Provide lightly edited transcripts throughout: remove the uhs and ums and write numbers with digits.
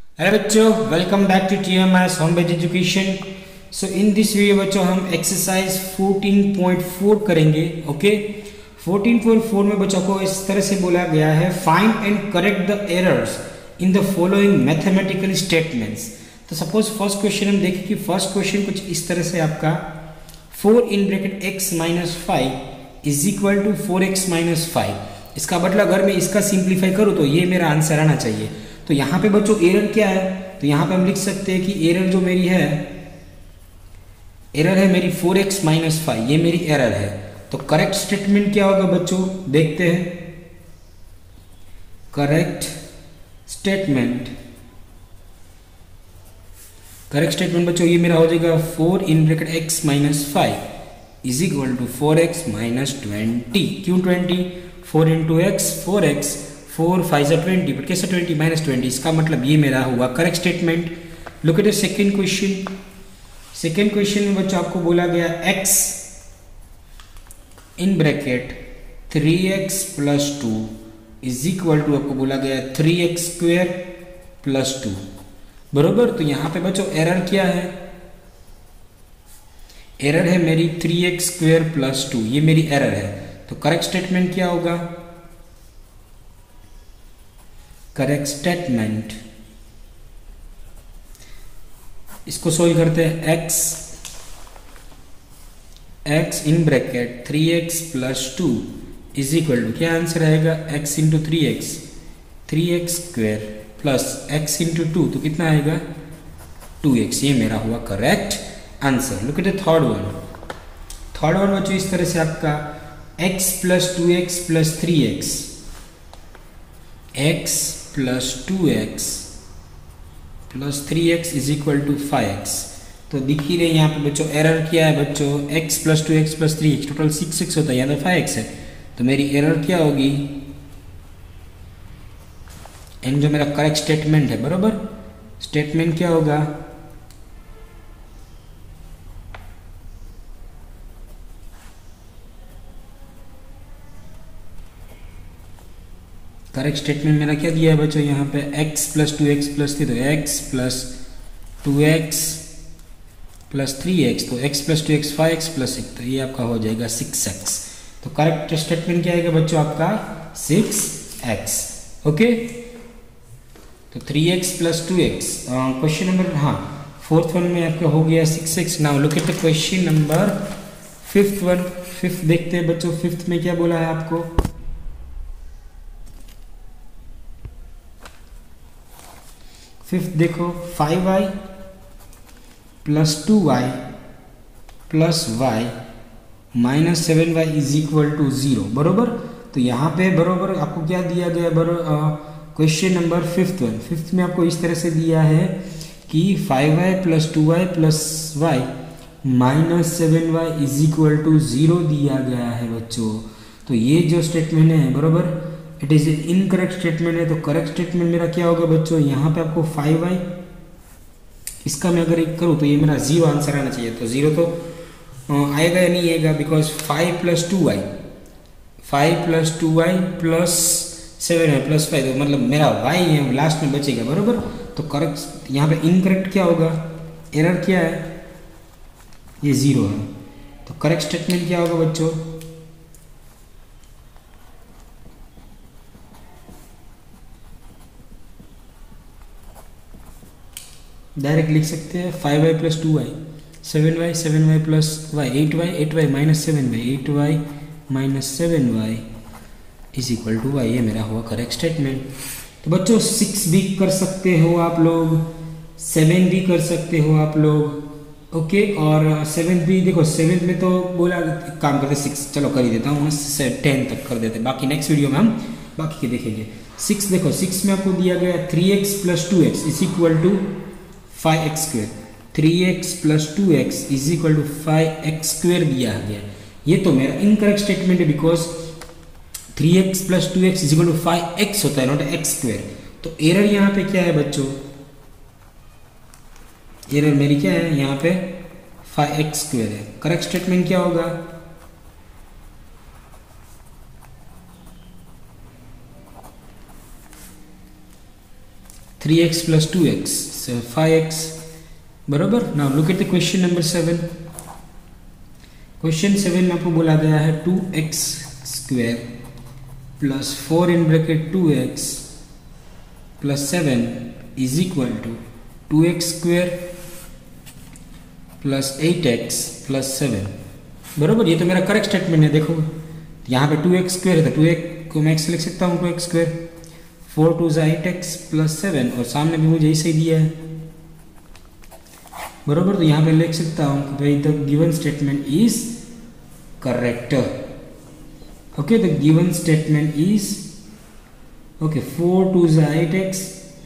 Hello बच्चों, welcome back to TMS home based education. So in this video बच्चों हम exercise 14.4 करेंगे। Okay, 14.4 में बच्चों को इस तरह से बोला गया है, find and correct the errors in the following mathematical statements. तो सपोज फर्स्ट क्वेश्चन हम देखें कि फर्स्ट क्वेश्चन कुछ इस तरह से आपका 4 in bracket x minus 5 is equal to 4x minus 5। इसका मतलब अगर मैं इसका सिंप्लीफाई करूँ तो ये मेरा आंसर आना चाहिए। तो यहाँ पे बच्चों एरर क्या है, तो यहाँ पे हम लिख सकते हैं कि एरर जो मेरी है, एरर है मेरी 4x माइनस 5, ये मेरी एरर है। तो करेक्ट स्टेटमेंट क्या होगा बच्चों, देखते हैं। करेक्ट स्टेटमेंट, करेक्ट स्टेटमेंट बच्चों ये मेरा हो जाएगा 4 in bracket x minus 5 is equal to 4x minus 20। क्यों 20? 4 इंटू एक्स 4x, 4 5 जा 20, बट कैसे 20 माइनस 20, इसका मतलब ये मेरा हुआ correct statement. Look at the second question. Second question में बच्चों आपको बोला गया x in bracket 3x plus 2 is equal to आपको बोला गया 3x स्क्वेयर प्लस 2, बरोबर। तो यहां पे बच्चों एरर क्या है, एरर है मेरी 3x स्क्वेयर प्लस 2, ये मेरी एरर है। तो करेक्ट स्टेटमेंट क्या होगा, करेक्ट स्टेटमेंट, इसको सोल्व करते हैं। x in bracket 3x plus 2 is equal to क्या आंसर आएगा, x into 3x square plus x into 2, तो कितना आएगा 2x, ये मेरा हुआ correct answer. Look at the third one. Third one बच्चों इस तरह से आपका x plus 2x plus 3x, x plus 2x plus 3x is equal to 5x। तो दिख ही रहे यहाँ पे बच्चों एरर क्या है बच्चों, x plus 2x plus 3x total 6x होता है, यहाँ तो 5x है। तो मेरी एरर क्या होगी, एंड जो मेरा करेक्ट स्टेटमेंट है, बरोबर, स्टेटमेंट क्या होगा, करेक्ट स्टेटमेंट मेरा क्या दिया है बच्चों, यहाँ पे x प्लस 2x प्लस 3, तो x plus 2x plus 3x, तो x plus 2x 5x plus 6, तो ये आपका हो जाएगा 6x। तो करेक्ट स्टेटमेंट क्या आएगा बच्चों आपका 6x। ओके, तो 3x plus 2x question number, हाँ फोर्थ वन में आपका हो गया 6x। Now look at the question number fifth one. Fifth देखते हैं बच्चों, फिफ्थ में क्या बोला है आपको, फिफ्थ देखो 5y plus 2y plus y minus 7y is equal to 0, बरोबर। तो यहाँ पे बरोबर आपको क्या दिया गया, question number fifth one, fifth में आपको इस तरह से दिया है कि 5y plus 2y plus y minus 7y is equal to 0 दिया गया है बच्चों। तो ये जो स्टेटमेंट है, बरोबर, इट इज इनकरेक्ट स्टेटमेंट है। तो करेक्ट स्टेटमेंट मेरा क्या होगा बच्चों, यहाँ पे आपको 5y, इसका मैं अगर एक करूँ तो ये मेरा 0 आंसर आना चाहिए। तो 0 तो आएगा या नहीं आएगा, because 5 plus 2y, 5 plus 2y plus 7y plus 5, तो मतलब मेरा y है लास्ट में बचेगा, बरोबर। तो करेक्ट यहाँ पे इनकरेक्ट क्या होगा, एरर क्या है, ये 0 है। तो करेक्ट स्टेटमेंट क्या होगा बच्चों, डायरेक्ट लिख सकते हैं 5y plus 2y, 7y plus y, 8y minus 7y, 8y minus 7y is equal to y, ये मेरा हुआ करेक्ट स्टेटमेंट। तो बच्चों 6 भी कर सकते हो आप लोग, 7 भी कर सकते हो आप लोग, ओके। और 7 भी देखो, 7 में तो बोला काम करते 6, चलो कर ही देता हूँ, 10 तक कर देते, बाकी नेक्स्ट वीडियो में हम बाकी के देखेंगे। 6 देखो, 6 में आपको दिया गया 3x plus 2x is equal to 5x square, 3x plus 2x is equal to 5x square दिया गया। ये तो मेरा इनकरेक्ट स्टेटमेंट है, because 3x plus 2x is equal to 5x होता है, नॉट x स्क्वेयर। तो एरर यहाँ पे क्या है बच्चों, एरर मेरी क्या है यहाँ पे 5x स्क्वेयर है। करेक्ट स्टेटमेंट क्या होगा, 3 3x plus 2x, so 5x. बराबर. Now look at the question number 7. Question 7 में आपको बोला गया है 2x square plus 4 in bracket 2x plus 7 is equal to 2x square plus 8x plus 7. बराबर. ये तो मेरा करेक्ट स्टेटमेंट है. देखो यहाँ पे 2x स्क्वायर है तो 2x को मैं x लिख सकता हूँ 2x स्क्वायर. 4 2 8x प्लस 7 और सामने भी मुझे ऐसे ही दिया है. बराबर. तो यहाँ पे लिख सकता हूँ कि भाई the given statement is correct. Okay, the given statement is okay. 4 2 8x.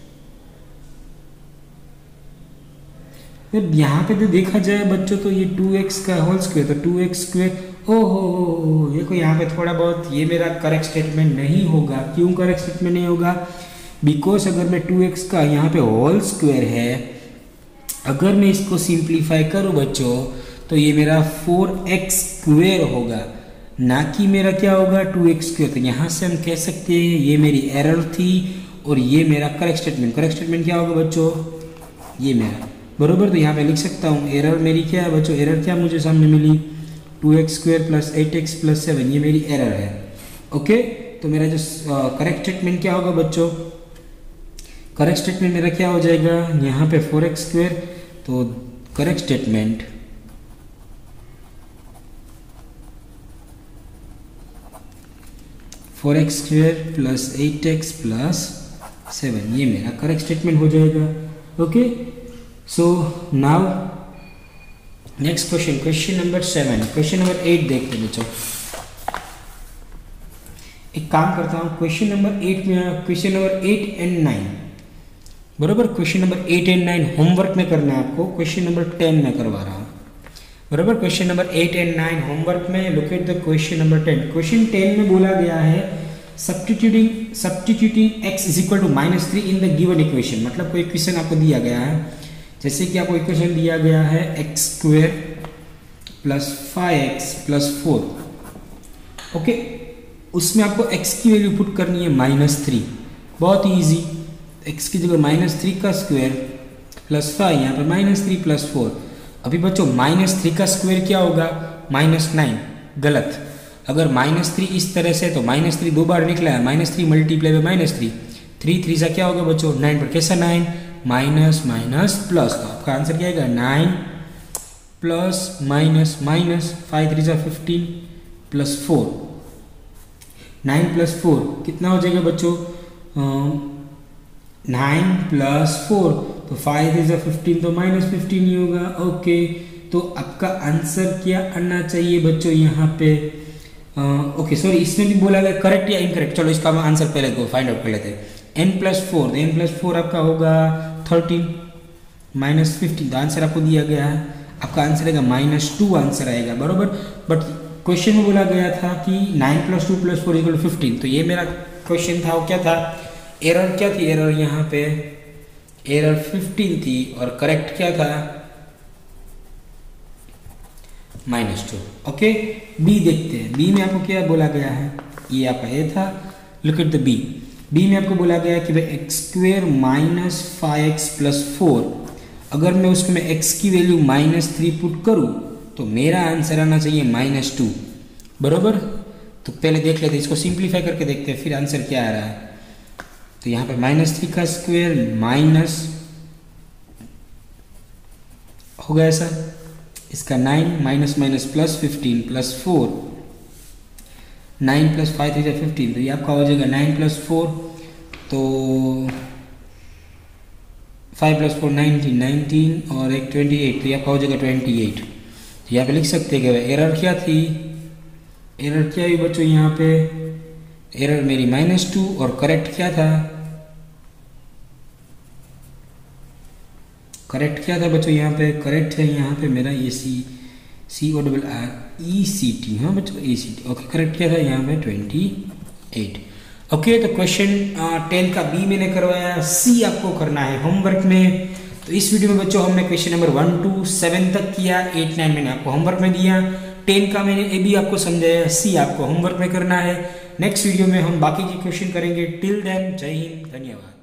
जब यहाँ पे तो देखा जाए बच्चों तो ये 2x का होल स्क्वायर, तो 2x स्क्वायर. ओहो, देखो यहाँ पे थोड़ा बहुत ये मेरा करेक्ट स्टेटमेंट नहीं होगा. क्यों करेक्ट स्टेटमेंट नहीं होगा? बिकॉज अगर मैं 2x का यहाँ पे होल स्क्वायर है, अगर मैं इसको सिंप्लीफाई करूँ बच्चों तो ये मेरा 4x स्क्वायर होगा, ना कि मेरा क्या होगा 2x स्क्वायर. तो यहाँ से हम कह सकते हैं ये मेरी एरर थी और ये मेरा करेक्ट स्टेटमेंट. करेक्ट स्टेटमेंट क्या होगा बच्चों? ये मेरा. बरोबर. तो यहाँ पे लिख सकता हूँ एरर मेरी क्या है बच्चों? एरर क्या मुझे सामने मिली? 2x square plus 8x plus 7. ये मेरी एरर है. ओके, तो मेरा जो करेक्ट स्टेटमेंट क्या होगा बच्चों? करेक्ट स्टेटमेंट मेरा क्या हो जाएगा? यहाँ पे 4x स्क्वायर, तो correct statement 4x square plus 8x plus 7. ये मेरा करेक्ट स्टेटमेंट हो जाएगा. Okay, so now next question, question number 7. Question number 8 देखते हैं बच्चों. एक काम करता हूँ, क्वेश्चन नंबर 8 में क्वेश्चन नंबर 8 एंड 9 बराबर. क्वेश्चन नंबर 8 एंड 9 होमवर्क में करना है आपको. क्वेश्चन नंबर 10 में करवा रहा हूँ. बराबर. क्वेश्चन नंबर 8 एंड 9 होमवर्क में. Look at the question number 10. Question 10 में बोला गया है substituting x is equal to -3 in the given equation. मतलब कोई इक्वेशन आपको दिया गया है, जैसे कि आपको इक्वेशन दिया गया है x square plus 5x plus 4. Okay, उसमें आपको x की वैल्यू पुट करनी है -3. बहुत ही ईजी. x की जगह -3 का स्क्वायर प्लस 5, यहाँ पे -3 प्लस 4. अभी बच्चों -3 का स्क्वायर क्या होगा? -9. गलत. अगर -3 इस तरह से तो -3 दो बार निकला है. -3 मल्टीप्लाई बाय -3, 3 3 सा क्या होगा बच्चों? 9 पर. कैसा 9? Minus minus plus. तो आपका आंसर क्या आएगा? 9 प्लस माइनस माइनस 5 3 सा 15 प्लस 4. 9 प्लस 4 कितना हो जाएगा बच्चों? 9 प्लस 4, तो 5 3 सा 15, तो -15 ही होगा. ओके, तो आपका आंसर क्या आना चाहिए बच्चों यहाँ पे? ओके सॉरी, इसमें भी बोला गया करेक्ट या इनकरेक्ट. चलो इसका हम आंसर पहले को फाइंड आउट कर लेते हैं. n प्लस 4, n प्लस 4 आपका होगा 13 -15. तो आंसर आपको दिया गया है, आपका आंसर आएगा -2 आंसर आएगा. बरोबर. बट क्वेश्चन में बोला गया था कि 9 प्लस 2 प्लस 4 इक्वल 15. तो ये मेरा क्वेश्चन था. वो क्या था? एरर क्या थी? एरर यहाँ पे एरर 15 थी और करेक्ट क्या था? -2. ओके, बी देखते हैं. बी में आपको क्या बोला गया है? ये आपका ए था. Look at the B. B में आपको बोला गया कि भाई x square minus 5x plus 4. अगर मैं उसको मैं x की वैल्यू -3 पुट करूँ तो मेरा आंसर आना चाहिए -2. बरोबर. तो पहले देख लेते हैं, इसको सिंप्लीफाई करके देखते हैं फिर आंसर क्या आ रहा है. तो यहाँ पे -3 का स्क्वायर माइनस होगा ऐसा, इसका 9 minus minus plus 15 plus 4. 9 plus 5 3 15, तो ये आपका हो जाएगा 9 प्लस 4, तो 5 प्लस 4 19 और एक 28, तो ये आपका हो जाएगा 28. तो यहाँ पे लिख सकते हैं कि एरर क्या थी? एरर क्या हुई बच्चों? यहाँ पे एरर मेरी -2 और करेक्ट क्या था? करेक्ट क्या था बच्चों? यहाँ पे करेक्ट है यहाँ पे मेरा ये CORRECT. हाँ बच्चों, ECT. ओके, करेक्ट क्या था यहाँ पे? 28. ओके, तो क्वेश्चन 10 का बी मैंने करवाया, सी आपको करना है होमवर्क में. तो इस वीडियो में बच्चों हमने क्वेश्चन नंबर 1 to 7 तक किया. 8 9 मैंने आपको होमवर्क में दिया. 10 का मैंने ए बी आपको समझाया, सी आपको होमवर्क में करना है. नेक्स्ट वीडियो में हम बाकी के क्वेश्चन करेंगे. टिल देन जय हिंद, धन्यवाद.